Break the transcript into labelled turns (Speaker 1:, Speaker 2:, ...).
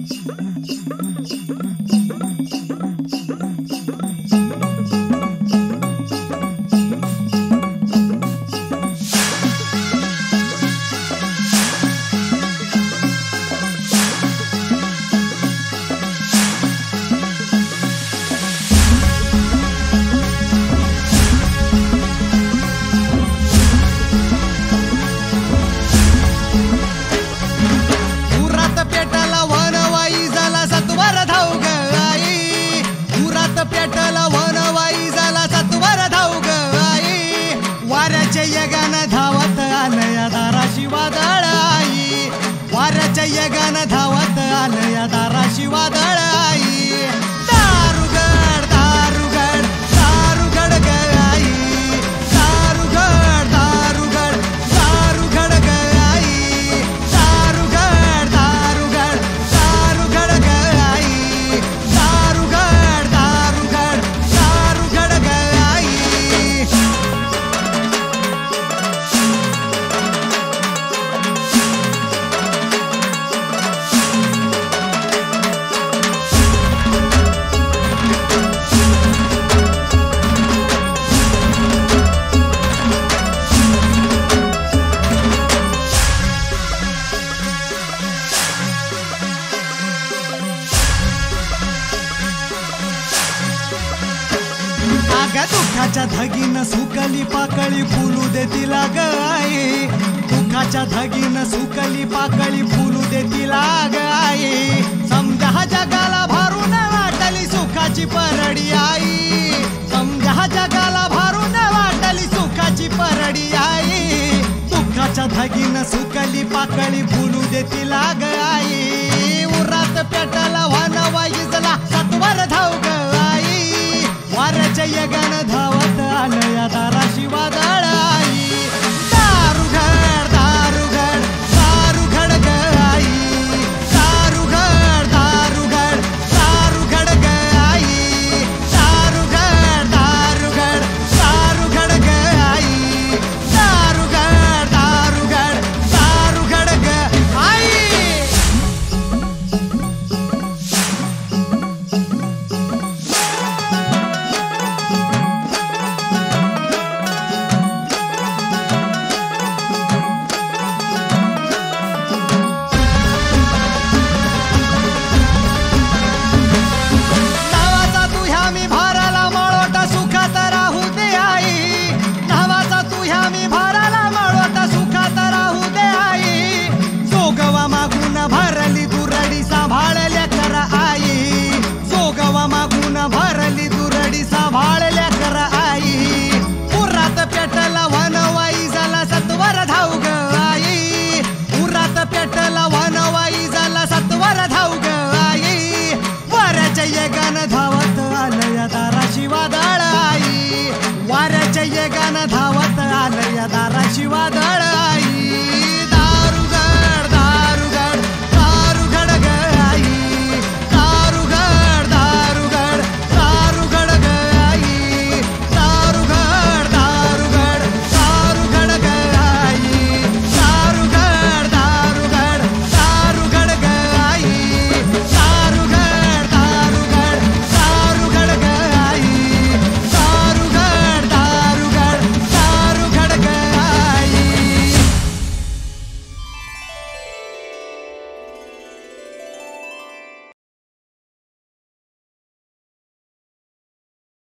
Speaker 1: पेटला वनवाई झाला सत्वर धाव ग आई, वाऱ्याच्या यगानं धावत आलया दाराशी वादळ आई, वाऱ्याच्या यगानं धावत आलया दाराशी वादळ आई, दारुगड दारुगड दारुगड ग आई, दारुगड दारुगड दारुगड ग आई, दारुगड दारुगड दारुगड ग आई, दारुगड दारुगड दारुगड ग आई. आगा दुःखाच्या धगीनं सुकली पाकळी फुलू दे तिला ग आई, दुःखाच्या धगीनं सुकली पाकळी फुलू दे तिला ग आई, समजा जगाला भरून वाटली सुखाची परडी आई, समजा जगाला भरून वाटली सुखाची परडी आई, दुःखाच्या धगीनं सुकली पाकळी फुलू दे तिला ग आई, उरात पेट